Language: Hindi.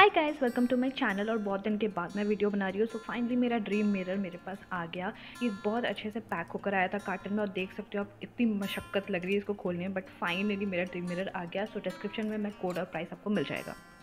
Hi guys, welcome to my channel. और बहुत दिन के बाद मैं वीडियो बना रही हूँ। सो फाइनली मेरा ड्रीम मिरर मेरे पास आ गया। ये बहुत अच्छे से पैक होकर आया था कार्टन में और देख सकते हो आप, इतनी मशक्क़त लग रही है इसको खोलने में, बट फाइनली मेरा ड्रीम मिरर आ गया। सो डिस्क्रिप्शन में मैं कोड और प्राइस आपको मिल जाएगा।